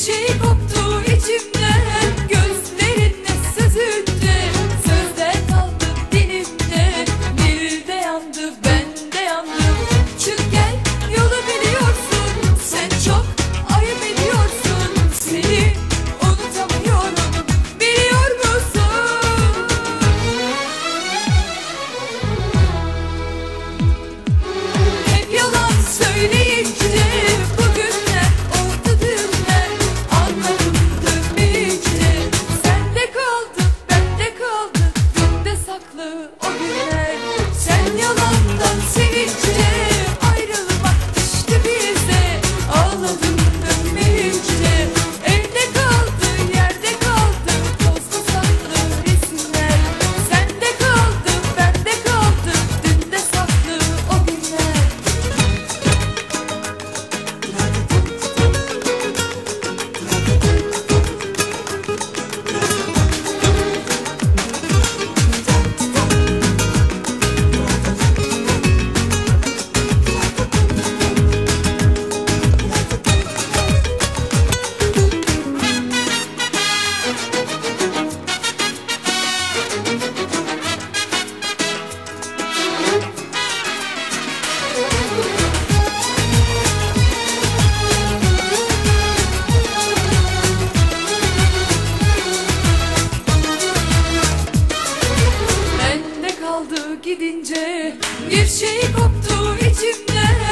şey koptu içimden, gözlerinde süzünce. Sözler kaldı dilimde, bir de yandı ben de yandım. Çık gel yolu biliyorsun, sen çok ayıp ediyorsun. Seni unutamıyorum, biliyor musun? Hep yalan söyleyince bugünler oldu dünler. Anladım dönmeyince, sende kaldı bende kaldı, dünde saklı o günler. Sen yalandan sevince ayrılmak düştü bize. Ağladım dönmeyince, evde kaldı yerde kaldı, tozlu saklı resimler. Sende kaldı bende kaldı, dünde saklı o günler. Bende kaldı gidince, bir şey koptu içimden.